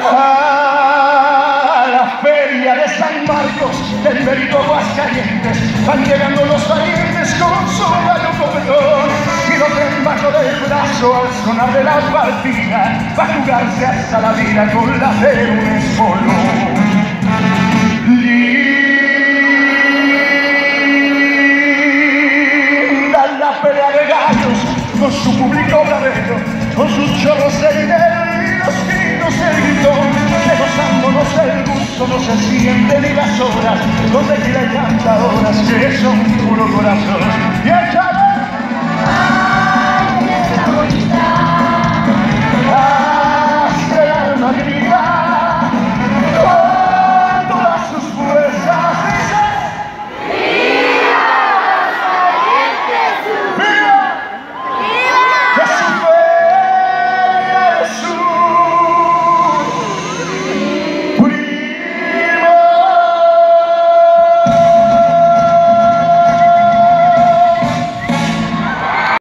A la feria de San Marcos, del Mérito Aguascalientes, van llegando los valientes con su gallo copetón, y lo traen bajo del brazo al sonar de la partida, va a jugarse hasta la vida con la de un espolón. Linda la pelea de gallos, con su público bravero, con sus chorros de dinero y los gritos del gritón, negozándonos el gusto, no se sienten ni las horas, los tequila y cantadoras que son puro corazón. Y el